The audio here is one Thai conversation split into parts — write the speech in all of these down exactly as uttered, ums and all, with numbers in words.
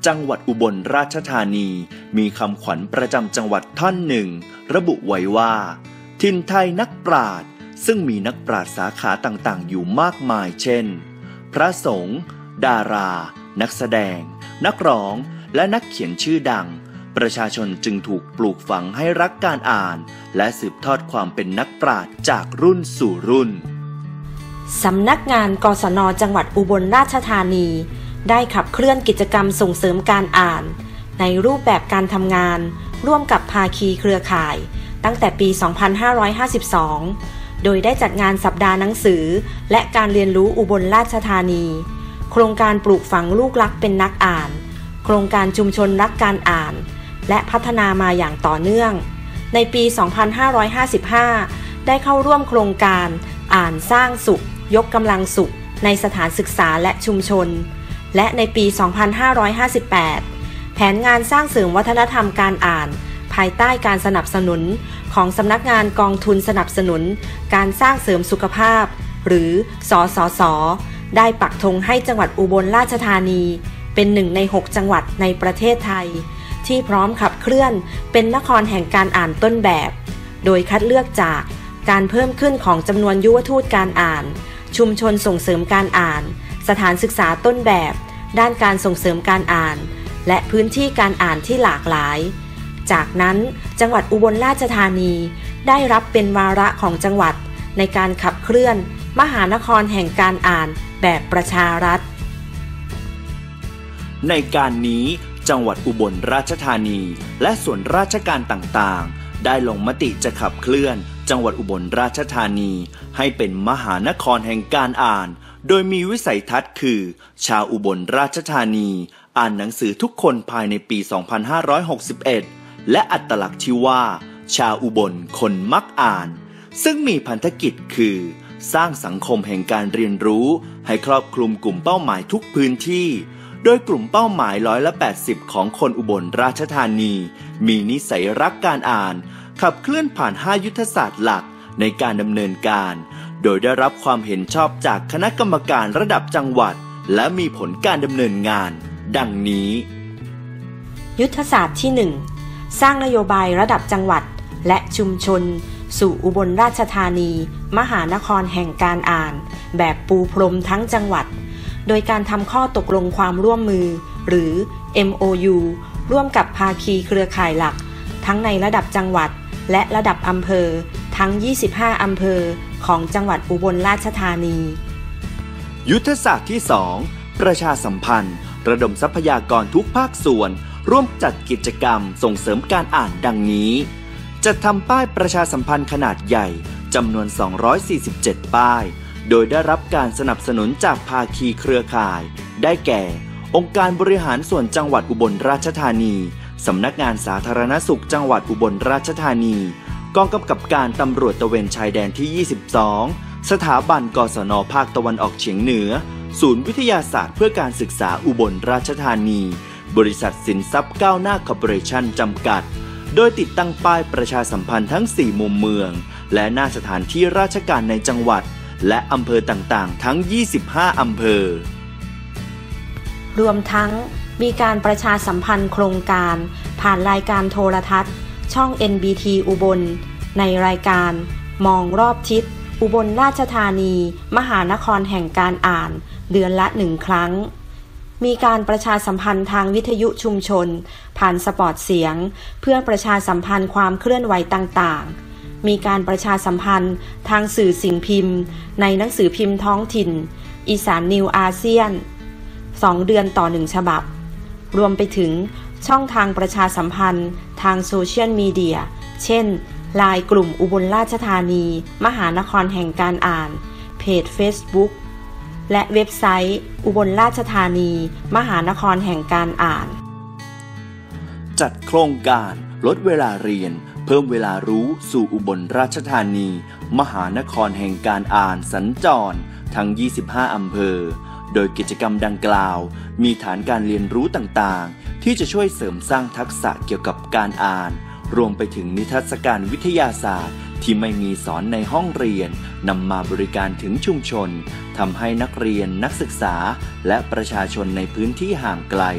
จังหวัดอุบลราชธานีมีคำขวัญประจำจังหวัดท่านหนึ่งระบุไว้ว่าถิ่นไทยนักปราชญ์ซึ่งมีนักปราชญ์สาขาต่างๆอยู่มากมายเช่นพระสงฆ์ดารานักแสดงนักร้องและนักเขียนชื่อดังประชาชนจึงถูกปลูกฝังให้รักการอ่านและสืบทอดความเป็นนักปราชญ์จากรุ่นสู่รุ่นสำนักงานกศน.จังหวัดอุบลราชธานีได้ขับเคลื่อนกิจกรรมส่งเสริมการอ่านในรูปแบบการทำงานร่วมกับภาคีเครือข่ายตั้งแต่ปี สองพันห้าร้อยห้าสิบสอง โดยได้จัดงานสัปดาห์หนังสือและการเรียนรู้อุบลราชธานีโครงการปลูกฝังลูกรักเป็นนักอ่านโครงการชุมชนรักการอ่านและพัฒนามาอย่างต่อเนื่องในปี สองพันห้าร้อยห้าสิบห้า ได้เข้าร่วมโครงการอ่านสร้างสุขยกกำลังสุขในสถานศึกษาและชุมชนและในปี สองพันห้าร้อยห้าสิบแปด แผนงานสร้างเสริมวัฒนธรรมการอ่านภายใต้การสนับสนุนของสำนักงานกองทุนสนับสนุนการสร้างเสริมสุขภาพหรือสสส.ได้ปักธงให้จังหวัดอุบลราชธานีเป็นหนึ่งในหกจังหวัดในประเทศไทยที่พร้อมขับเคลื่อนเป็นนครแห่งการอ่านต้นแบบโดยคัดเลือกจากการเพิ่มขึ้นของจำนวนยุวทูตการอ่านชุมชนส่งเสริมการอ่านสถานศึกษาต้นแบบด้านการส่งเสริมการอ่านและพื้นที่การอ่านที่หลากหลายจากนั้นจังหวัดอุบลราชธานีได้รับเป็นวาระของจังหวัดในการขับเคลื่อนมหานครแห่งการอ่านแบบประชารัฐในการนี้จังหวัดอุบลราชธานีและส่วนราชการต่างๆได้ลงมติจะขับเคลื่อนจังหวัดอุบลราชธานีให้เป็นมหานครแห่งการอ่านโดยมีวิสัยทัศน์คือชาวอุบลราชธานีอ่านหนังสือทุกคนภายในปี สองพันห้าร้อยหกสิบเอ็ด และอัตลักษณ์ที่ว่าชาวอุบลคนมักอ่านซึ่งมีพันธกิจคือสร้างสังคมแห่งการเรียนรู้ให้ครอบคลุมกลุ่มเป้าหมายทุกพื้นที่โดยกลุ่มเป้าหมายร้อยละแปดสิบของคนอุบลราชธานีมีนิสัยรักการอ่านขับเคลื่อนผ่านห้ายุทธศาสตร์หลักในการดำเนินการโดยได้รับความเห็นชอบจากคณะกรรมการระดับจังหวัดและมีผลการดำเนินงานดังนี้ยุทธศาสตร์ที่หนึ่งสร้างนโยบายระดับจังหวัดและชุมชนสู่อุบลราชธานีมหานครแห่งการอ่านแบบปูพรมทั้งจังหวัดโดยการทำข้อตกลงความร่วมมือหรือ เอ็ม โอ ยู ร่วมกับภาคีเครือข่ายหลักทั้งในระดับจังหวัดและระดับอำเภอทั้งยี่สิบห้าอำเภอของจังหวัดอุบลราชธานียุทธศาสตร์ที่สองประชาสัมพันธ์ระดมทรัพยากรทุกภาคส่วนร่วมจัดกิจกรรมส่งเสริมการอ่านดังนี้จัดทำป้ายประชาสัมพันธ์ขนาดใหญ่จำนวนสองร้อยสี่สิบเจ็ดป้ายโดยได้รับการสนับสนุนจากภาคีเครือข่ายได้แก่องค์การบริหารส่วนจังหวัดอุบลราชธานีสำนักงานสาธารณสุขจังหวัดอุบลราชธานีกองกำกับการตำรวจตระเวนชายแดนที่ยี่สิบสองสถาบันกศน.ภาคตะวันออกเฉียงเหนือศูนย์วิทยาศาสตร์เพื่อการศึกษาอุบลราชธานีบริษัทสินทรัพย์ก้าวหน้าคอร์ปอเรชั่นจำกัดโดยติดตั้งป้ายประชาสัมพันธ์ทั้งสี่มุมเมืองและหน้าสถานที่ราชการในจังหวัดและอำเภอต่างๆทั้งยี่สิบห้าอำเภอรวมทั้งมีการประชาสัมพันธ์โครงการผ่านรายการโทรทัศน์ช่อง เอ็น บี ที อุบลในรายการมองรอบทิศอุบลราชธานีมหานครแห่งการอ่านเดือนละหนึ่งครั้งมีการประชาสัมพันธ์ทางวิทยุชุมชนผ่านสปอตเสียงเพื่อประชาสัมพันธ์ความเคลื่อนไหวต่างๆมีการประชาสัมพันธ์ทางสื่อสิ่งพิมพ์ในหนังสือพิมพ์ท้องถิ่นอีสานนิวอาเซียนสองเดือนต่อหนึ่งฉบับรวมไปถึงช่องทางประชาสัมพันธ์ทางโซเชียลมีเดียเช่นไลน์กลุ่มอุบลราชธานีมหานครแห่งการอ่านเพจ Facebook และเว็บไซต์อุบลราชธานีมหานครแห่งการอ่านจัดโครงการลดเวลาเรียนเพิ่มเวลารู้สู่อุบลราชธานีมหานครแห่งการอ่านสัญจรทั้งยี่สิบห้าอำเภอโดยกิจกรรมดังกล่าวมีฐานการเรียนรู้ต่างๆที่จะช่วยเสริมสร้างทักษะเกี่ยวกับการอ่านรวมไปถึงนิทรรศการวิทยาศาสตร์ที่ไม่มีสอนในห้องเรียนนำมาบริการถึงชุมชนทำให้นักเรียนนักศึกษาและประชาชนในพื้นที่ห่างไกล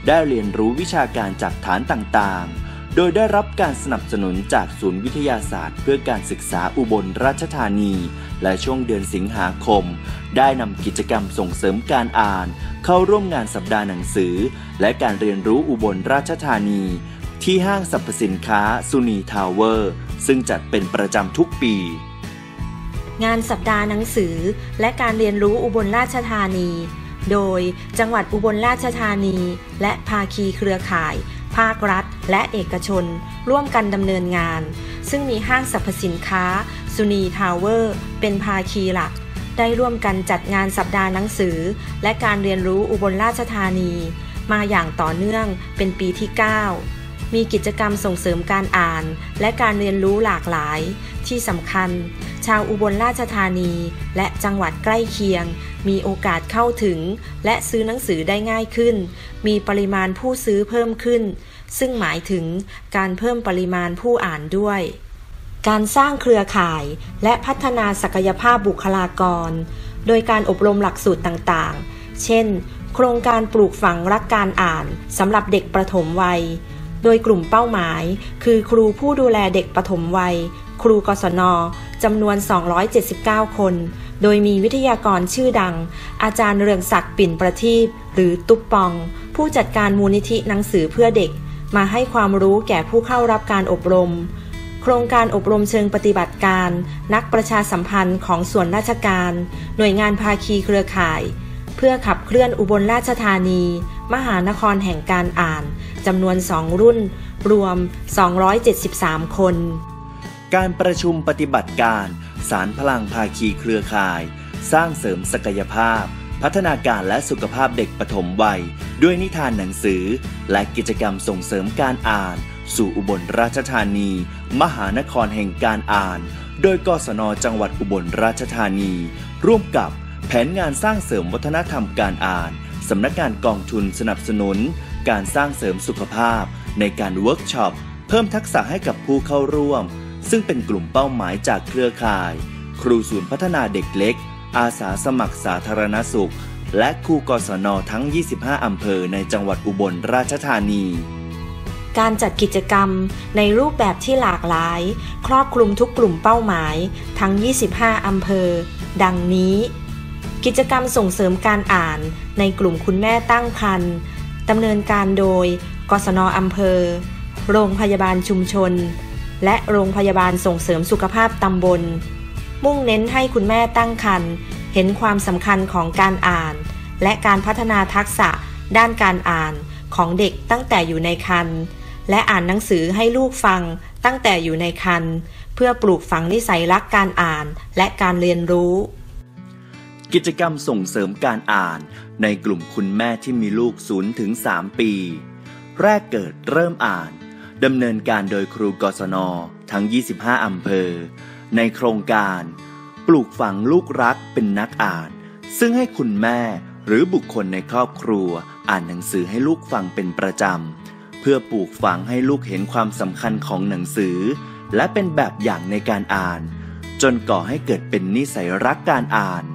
ได้เรียนรู้วิชาการจากฐานต่างๆโดยได้รับการสนับสนุนจากศูนย์วิทยาศาสตร์เพื่อการศึกษาอุบลราชธานีและช่วงเดือนสิงหาคมได้นำกิจกรรมส่งเสริมการอ่านเข้าร่วมงานสัปดาห์หนังสือและการเรียนรู้อุบลราชธานีที่ห้างสรรพสินค้าสุนีทาวเวอร์ซึ่งจัดเป็นประจำทุกปีงานสัปดาห์หนังสือและการเรียนรู้อุบลราชธานีโดยจังหวัดอุบลราชธานีและภาคีเครือข่ายภาครัฐและเอกชนร่วมกันดำเนินงานซึ่งมีห้างสรรพสินค้าสุนีทาวเวอร์เป็นภาคีหลักได้ร่วมกันจัดงานสัปดาห์หนังสือและการเรียนรู้อุบลราชธานีมาอย่างต่อเนื่องเป็นปีที่เก้ามีกิจกรรมส่งเสริมการอ่านและการเรียนรู้หลากหลายที่สำคัญชาวอุบลราชธานีและจังหวัดใกล้เคียงมีโอกาสเข้าถึงและซื้อหนังสือได้ง่ายขึ้นมีปริมาณผู้ซื้อเพิ่มขึ้นซึ่งหมายถึงการเพิ่มปริมาณผู้อ่านด้วยการสร้างเครือข่ายและพัฒนาศักยภาพบุคลากรโดยการอบรมหลักสูตรต่างๆเช่นโครงการปลูกฝังรักการอ่านสำหรับเด็กประถมวัยโดยกลุ่มเป้าหมายคือครูผู้ดูแลเด็กประถมวัยครูกศน.จำนวนสองร้อยเจ็ดสิบเก้าคนโดยมีวิทยากรชื่อดังอาจารย์เรืองศักดิ์ปิ่นประทีปหรือตุ๊ปปองผู้จัดการมูลนิธิหนังสือเพื่อเด็กมาให้ความรู้แก่ผู้เข้ารับการอบรมโครงการอบรมเชิงปฏิบัติการนักประชาสัมพันธ์ของส่วนราชการหน่วยงานภาคีเครือข่ายเพื่อขับเคลื่อนอุบลราชธานีมหานครแห่งการอ่านจำนวนสองรุ่นรวมสองร้อยเจ็ดสิบสามคนการประชุมปฏิบัติการสารพลังภาคีเครือข่ายสร้างเสริมศักยภาพพัฒนาการและสุขภาพเด็กปฐมวัยด้วยนิทานหนังสือและกิจกรรมส่งเสริมการอ่านสู่อุบลราชธานีมหานครแห่งการอ่านโดยกศน.จังหวัดอุบลราชธานีร่วมกับแผนงานสร้างเสริมวัฒนธรรมการอ่านสำนักงานกองทุนสนับสนุนการสร้างเสริมสุขภาพในการเวิร์กช็อปเพิ่มทักษะให้กับผู้เข้าร่วมซึ่งเป็นกลุ่มเป้าหมายจากเครือข่ายครูศูนย์พัฒนาเด็กเล็กอาสาสมัครสาธารณสุขและครูกศน.ทั้งยี่สิบห้าอำเภอในจังหวัดอุบลราชธานีการจัดกิจกรรมในรูปแบบที่หลากหลายครอบคลุมทุกกลุ่มเป้าหมายทั้งยี่สิบห้าอำเภอดังนี้กิจกรรมส่งเสริมการอ่านในกลุ่มคุณแม่ตั้งครรภ์ดำเนินการโดยกศน.อำเภอโรงพยาบาลชุมชนและโรงพยาบาลส่งเสริมสุขภาพตำบลมุ่งเน้นให้คุณแม่ตั้งครรภ์เห็นความสำคัญของการอ่านและการพัฒนาทักษะด้านการอ่านของเด็กตั้งแต่อยู่ในครรภ์และอ่านหนังสือให้ลูกฟังตั้งแต่อยู่ในครรภ์เพื่อปลูกฝังนิสัยรักการอ่านและการเรียนรู้กิจกรรมส่งเสริมการอ่านในกลุ่มคุณแม่ที่มีลูก ศูนย์ถึงสาม ปีแรกเกิดเริ่มอ่านดำเนินการโดยครูกศน.ทั้งยี่สิบห้าอำเภอในโครงการปลูกฝังลูกรักเป็นนักอ่านซึ่งให้คุณแม่หรือบุคคลในครอบครัวอ่านหนังสือให้ลูกฟังเป็นประจำเพื่อปลูกฝังให้ลูกเห็นความสำคัญของหนังสือและเป็นแบบอย่างในการอ่านจนก่อให้เกิดเป็นนิสัยรักการอ่าน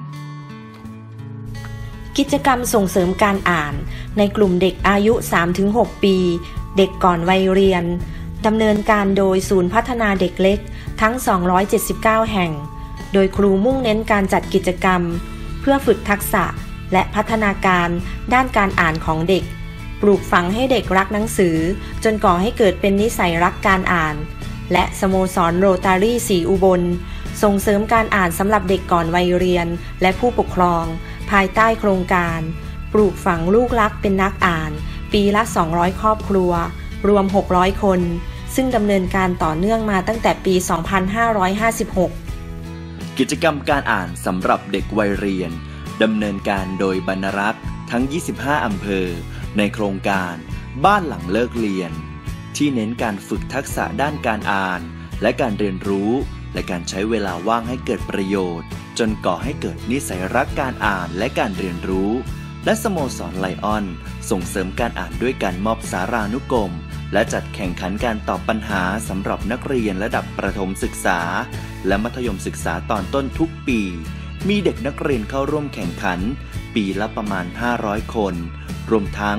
กิจกรรมส่งเสริมการอ่านในกลุ่มเด็กอายุ สามถึงหก ปีเด็กก่อนวัยเรียนดำเนินการโดยศูนย์พัฒนาเด็กเล็กทั้งสองร้อยเจ็ดสิบเก้าแห่งโดยครูมุ่งเน้นการจัดกิจกรรมเพื่อฝึกทักษะและพัฒนาการด้านการอ่านของเด็กปลูกฝังให้เด็กรักหนังสือจนก่อให้เกิดเป็นนิสัยรักการอ่านและสโมสรโรตารี่ศรีอุบลส่งเสริมการอ่านสำหรับเด็กก่อนวัยเรียนและผู้ปกครองภายใต้โครงการปลูกฝังลูกรักเป็นนักอ่านปีละสองร้อยครอบครัวรวมหกร้อยคนซึ่งดำเนินการต่อเนื่องมาตั้งแต่ปีสองพันห้าร้อยห้าสิบหกกิจกรรมการอ่านสำหรับเด็กวัยเรียนดำเนินการโดยบรรณรักษ์ทั้งยี่สิบห้าอำเภอในโครงการบ้านหลังเลิกเรียนที่เน้นการฝึกทักษะด้านการอ่านและการเรียนรู้และการใช้เวลาว่างให้เกิดประโยชน์จนก่อให้เกิดนิสัยรักการอ่านและการเรียนรู้และสโมสรไลออนส่งเสริมการอ่านด้วยการมอบสารานุกรมและจัดแข่งขันการตอบปัญหาสำหรับนักเรียนระดับประถมศึกษาและมัธยมศึกษาตอนต้นทุกปีมีเด็กนักเรียนเข้าร่วมแข่งขันปีละประมาณห้าร้อยคนรวมทั้ง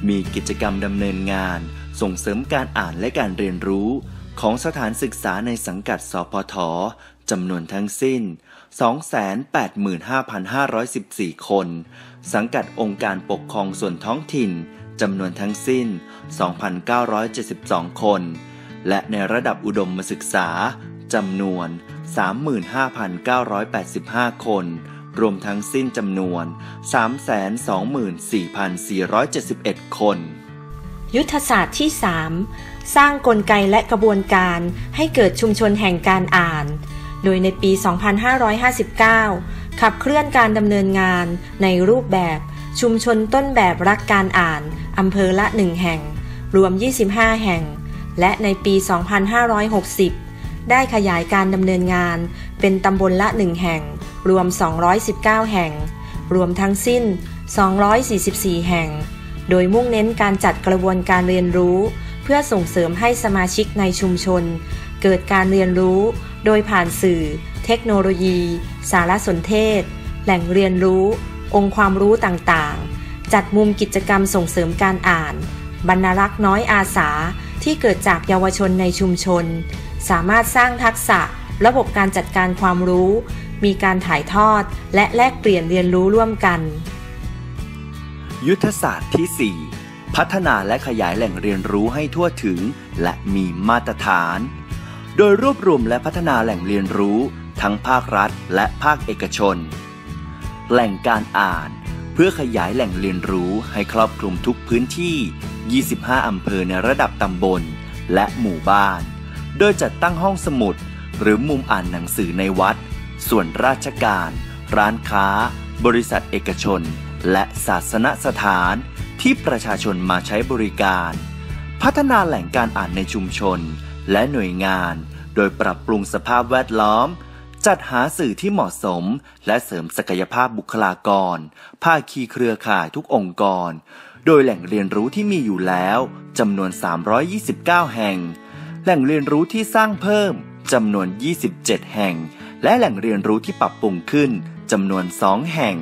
มีกิจกรรมดำเนินงานส่งเสริมการอ่านและการเรียนรู้ของสถานศึกษาในสังกัดสพท.จำนวนทั้งสิ้น สองแสนแปดหมื่นห้าพันห้าร้อยสิบสี่ คนสังกัดองค์การปกครองส่วนท้องถิ่นจำนวนทั้งสิ้น สองพันเก้าร้อยเจ็ดสิบสอง คนและในระดับอุดมศึกษาจำนวน สามหมื่นห้าพันเก้าร้อยแปดสิบห้า คนรวมทั้งสิ้นจำนวน สามแสนสองหมื่นสี่พันสี่ร้อยเจ็ดสิบเอ็ด คนยุทธศาสตร์ที่ สาม สร้างกลไกและกระบวนการให้เกิดชุมชนแห่งการอ่านโดยในปี สองพันห้าร้อยห้าสิบเก้า ขับเคลื่อนการดำเนินงานในรูปแบบชุมชนต้นแบบรักการอ่านอำเภอละหนึ่งแห่งรวมยี่สิบห้าแห่งและในปี สองพันห้าร้อยหกสิบ ได้ขยายการดำเนินงานเป็นตำบลละหนึ่งแห่งรวมสองร้อยสิบเก้าแห่งรวมทั้งสิ้นสองร้อยสี่สิบสี่แห่งโดยมุ่งเน้นการจัดกระบวนการเรียนรู้เพื่อส่งเสริมให้สมาชิกในชุมชนเกิดการเรียนรู้โดยผ่านสื่อเทคโนโลยีสารสนเทศแหล่งเรียนรู้องค์ความรู้ต่างๆจัดมุมกิจกรรมส่งเสริมการอ่านบรรณารักษ์น้อยอาสาที่เกิดจากเยาวชนในชุมชนสามารถสร้างทักษะระบบการจัดการความรู้มีการถ่ายทอดและแลกเปลี่ยนเรียนรู้ร่วมกันยุทธศาสตร์ที่ สี่ พัฒนาและขยายแหล่งเรียนรู้ให้ทั่วถึงและมีมาตรฐานโดยรวบรวมและพัฒนาแหล่งเรียนรู้ทั้งภาครัฐและภาคเอกชนแหล่งการอ่านเพื่อขยายแหล่งเรียนรู้ให้ครอบคลุมทุกพื้นที่ยี่สิบห้าอำเภอในระดับตำบลและหมู่บ้านโดยจัดตั้งห้องสมุดหรือมุมอ่านหนังสือในวัดส่วนราชการร้านค้าบริษัทเอกชนและศาสนสถานที่ประชาชนมาใช้บริการพัฒนาแหล่งการอ่านในชุมชนและหน่วยงานโดยปรับปรุงสภาพแวดล้อมจัดหาสื่อที่เหมาะสมและเสริมศักยภาพบุคลากรภาคีเครือข่ายทุกองค์กรโดยแหล่งเรียนรู้ที่มีอยู่แล้วจำนวนสามร้อยยี่สิบเก้าแห่งแหล่งเรียนรู้ที่สร้างเพิ่มจำนวนยี่สิบเจ็ดแห่งและแหล่งเรียนรู้ที่ปรับปรุงขึ้นจำนวนสองแห่ง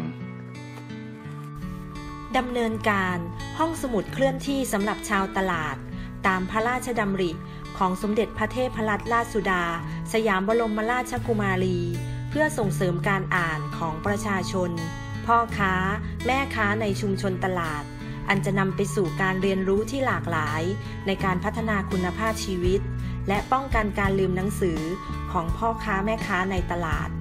ดำเนินการห้องสมุดเคลื่อนที่สำหรับชาวตลาดตามพระราชดำริของสมเด็จพระเทพรัตนราชสุดาสยามบรมราชกุมารีเพื่อส่งเสริมการอ่านของประชาชนพ่อค้าแม่ค้าในชุมชนตลาดอันจะนำไปสู่การเรียนรู้ที่หลากหลายในการพัฒนาคุณภาพชีวิตและป้องกันการลืมหนังสือของพ่อค้าแม่ค้าในตลาด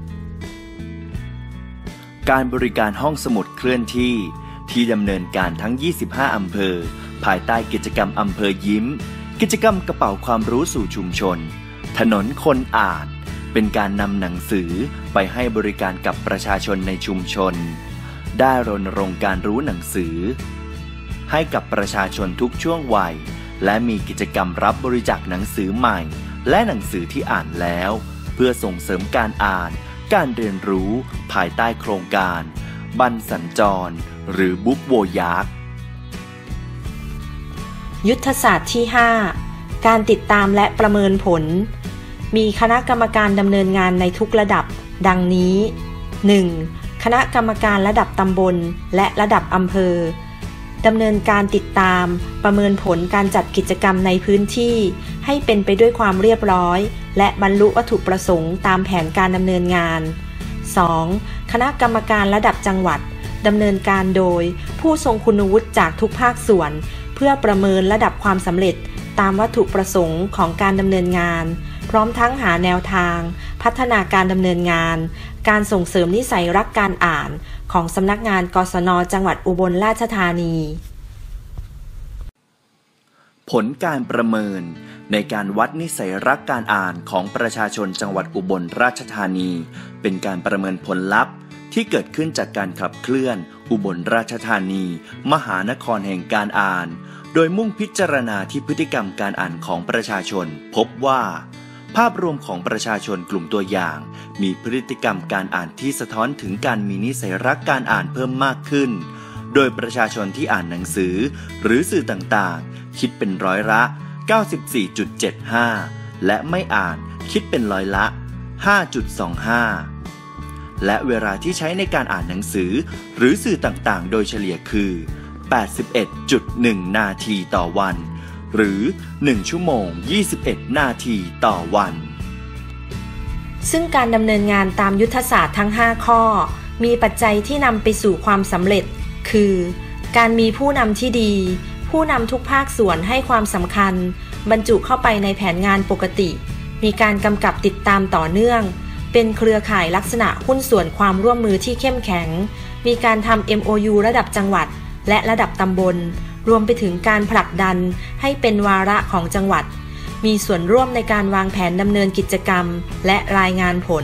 การบริการห้องสมุดเคลื่อนที่ที่ดำเนินการทั้งยี่สิบห้าอำเภอภายใต้กิจกรรมอำเภอยิ้มกิจกรรมกระเป๋าความรู้สู่ชุมชนถนนคนอ่านเป็นการนำหนังสือไปให้บริการกับประชาชนในชุมชนได้รณรงค์การรู้หนังสือให้กับประชาชนทุกช่วงวัยและมีกิจกรรมรับบริจาคหนังสือใหม่และหนังสือที่อ่านแล้วเพื่อส่งเสริมการอ่านการเรียนรู้ภายใต้โครงการบรรสัญจรหรือบุ๊กโวญาร์กยุทธศาสตร์ที่ ห้า การติดตามและประเมินผลมีคณะกรรมการดำเนินงานในทุกระดับดังนี้ หนึ่ง. คณะกรรมการระดับตำบลและระดับอำเภอดำเนินการติดตามประเมินผลการจัดกิจกรรมในพื้นที่ให้เป็นไปด้วยความเรียบร้อยและบรรลุวัตถุประสงค์ตามแผนการดำเนินงาน สอง. คณะกรรมการระดับจังหวัดดำเนินการโดยผู้ทรงคุณวุฒิจากทุกภาคส่วนเพื่อประเมินระดับความสำเร็จตามวัตถุประสงค์ของการดำเนินงานพร้อมทั้งหาแนวทางพัฒนาการดำเนินงานการส่งเสริมนิสัยรักการอ่านของสำนักงานกศน.จังหวัดอุบลราชธานีผลการประเมินในการวัดนิสัยรักการอ่านของประชาชนจังหวัดอุบลราชธานีเป็นการประเมินผลลัพธ์ที่เกิดขึ้นจากการขับเคลื่อนอุบลราชธานีมหานครแห่งการอ่านโดยมุ่งพิจารณาที่พฤติกรรมการอ่านของประชาชนพบว่าภาพรวมของประชาชนกลุ่มตัวอย่างมีพฤติกรรมการอ่านที่สะท้อนถึงการมีนิสัยรักการอ่านเพิ่มมากขึ้นโดยประชาชนที่อ่านหนังสือหรือสื่อต่างๆคิดเป็นร้อยละ เก้าสิบสี่จุดเจ็ดห้า และไม่อ่านคิดเป็นร้อยละ ห้าจุดสองห้า และเวลาที่ใช้ในการอ่านหนังสือหรือสื่อต่างๆโดยเฉลี่ยคือแปดสิบเอ็ดจุดหนึ่ง นาทีต่อวันหรือหนึ่งชั่วโมงยี่สิบเอ็ดนาทีต่อวันซึ่งการดำเนินงานตามยุทธศาสตร์ทั้งห้าข้อมีปัจจัยที่นำไปสู่ความสำเร็จคือการมีผู้นำที่ดีผู้นำทุกภาคส่วนให้ความสำคัญบรรจุเข้าไปในแผนงานปกติมีการกำกับติดตามต่อเนื่องเป็นเครือข่ายลักษณะหุ้นส่วนความร่วมมือที่เข้มแข็งมีการทำ เอ็ม โอ ยู ระดับจังหวัดและระดับตำบลรวมไปถึงการผลักดันให้เป็นวาระของจังหวัดมีส่วนร่วมในการวางแผนดำเนินกิจกรรมและรายงานผล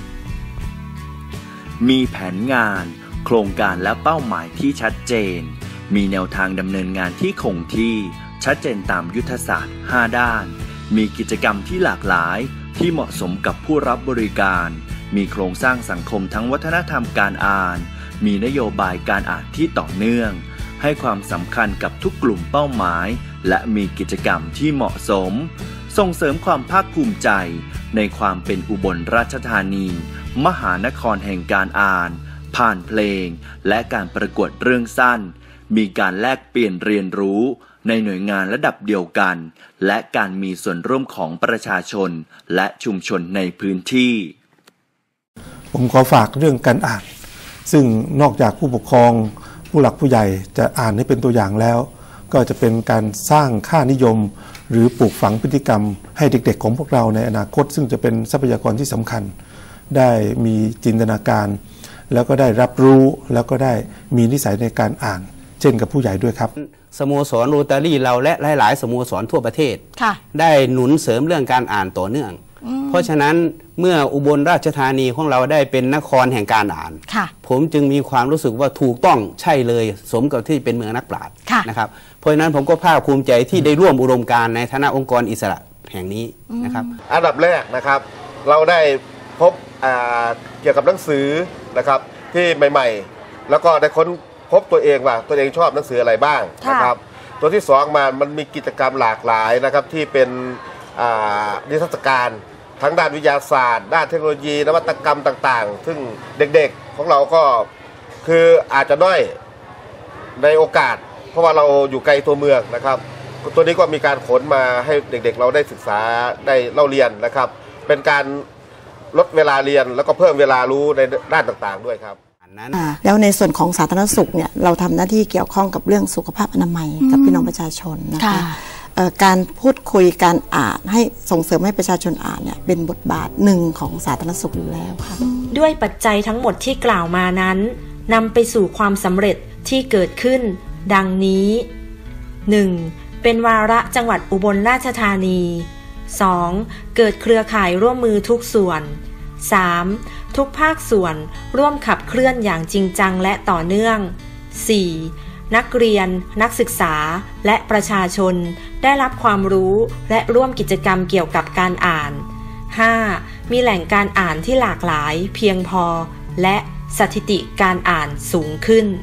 มีแผนงานโครงการและเป้าหมายที่ชัดเจนมีแนวทางดำเนินงานที่คงที่ชัดเจนตามยุทธศาสตร์ห้าด้านมีกิจกรรมที่หลากหลายที่เหมาะสมกับผู้รับบริการมีโครงสร้างสังคมทั้งวัฒนธรรมการอ่านมีนโยบายการอ่านที่ต่อเนื่องให้ความสำคัญกับทุกกลุ่มเป้าหมายและมีกิจกรรมที่เหมาะสมส่งเสริมความภาคภูมิใจในความเป็นอุบลราชธานีมหานครแห่งการอ่านผ่านเพลงและการประกวดเรื่องสั้นมีการแลกเปลี่ยนเรียนรู้ในหน่วยงานระดับเดียวกันและการมีส่วนร่วมของประชาชนและชุมชนในพื้นที่ผมขอฝากเรื่องการอ่านซึ่งนอกจากผู้ปกครองผู้หลักผู้ใหญ่จะอ่านให้เป็นตัวอย่างแล้วก็จะเป็นการสร้างค่านิยมหรือปลูกฝังพฤติกรรมให้เด็กๆของพวกเราในอนาคตซึ่งจะเป็นทรัพยากรที่สำคัญได้มีจินตนาการแล้วก็ได้รับรู้แล้วก็ได้มีนิสัยในการอ่านเช่นกับผู้ใหญ่ด้วยครับสโมสรโรตารี่เราและหลายๆสโมสรทั่วประเทศได้หนุนเสริมเรื่องการอ่านต่อเนื่องเพราะฉะนั้นเมื่ออุบลราชธานีของเราได้เป็นนครแห่งการอ่านผมจึงมีความรู้สึกว่าถูกต้องใช่เลยสมกับที่เป็นเมืองนักปราชญ์นะครับเพราะฉะนั้นผมก็ภาคภูมิใจที่ได้ร่วมอุดมการณ์ในฐานะองค์กรอิสระแห่งนี้นะครับอันดับแรกนะครับเราได้พบเกี่ยวกับหนังสือนะครับที่ใหม่ๆแล้วก็ได้ค้นพบตัวเองว่าตัวเองชอบหนังสืออะไรบ้างนะครับตัวที่สองมามันมีกิจกรรมหลากหลายนะครับที่เป็นนิทรรศการทั้งด้านวิทยาศาสตร์ด้านเทคโนโลยีนวัตกรรมต่างๆซึ่งเด็กๆของเราก็คืออาจจะด้อยในโอกาสเพราะว่าเราอยู่ไกลตัวเมืองนะครับตัวนี้ก็มีการขนมาให้เด็กๆเราได้ศึกษาได้เล่าเรียนนะครับเป็นการลดเวลาเรียนแล้วก็เพิ่มเวลารู้ในด้านต่างๆด้วยครับแล้วในส่วนของสาธารณสุขเนี่ยเราทำหน้าที่เกี่ยวข้องกับเรื่องสุขภาพอนามัยกับพี่น้องประชาชนนะคะการพูดคุยการอ่านให้ส่งเสริมให้ประชาชนอ่านเนี่ยเป็นบทบาทหนึ่งของสาธารณสุขอยู่แล้วค่ะด้วยปัจจัยทั้งหมดที่กล่าวมานั้นนำไปสู่ความสำเร็จที่เกิดขึ้นดังนี้ หนึ่ง. เป็นวาระจังหวัดอุบลราชธานี สอง. เกิดเครือข่ายร่วมมือทุกส่วน สาม. ทุกภาคส่วนร่วมขับเคลื่อนอย่างจริงจังและต่อเนื่อง สี่. นักเรียนนักศึกษาและประชาชนได้รับความรู้และร่วมกิจกรรมเกี่ยวกับการอ่าน ห้า. มีแหล่งการอ่านที่หลากหลายเพียงพอและสถิติการอ่านสูงขึ้น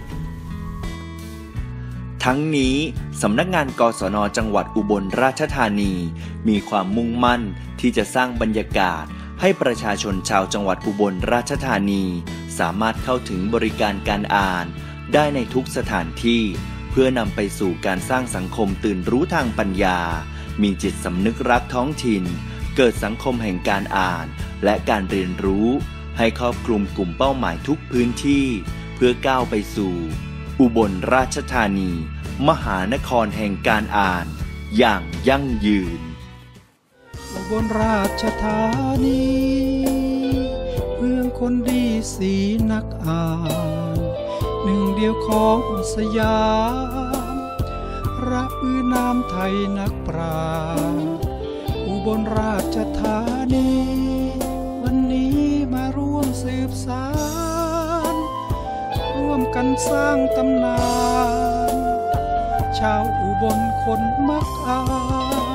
ทั้งนี้สำนักงานกศน.จังหวัดอุบลราชธานีมีความมุ่งมั่นที่จะสร้างบรรยากาศให้ประชาชนชาวจังหวัดอุบลราชธานีสามารถเข้าถึงบริการการอ่านได้ในทุกสถานที่เพื่อนำไปสู่การสร้างสังคมตื่นรู้ทางปัญญามีจิตสำนึกรักท้องถิ่นเกิดสังคมแห่งการอ่านและการเรียนรู้ให้ครอบคลุมกลุ่มเป้าหมายทุกพื้นที่เพื่อก้าวไปสู่อุบลราชธานีมหานครแห่งการอ่านอย่างยั่งยืนอุบลราชธานีเมืองคนดีสีนักอ่านหนึ่งเดียวของสยามรับอื้อน้ำไทยนักปราชญ์อุบลราชธานีวันนี้มาร่วมสืบสานร่วมกันสร้างตำนานชาวอุบลคนมักอ่าน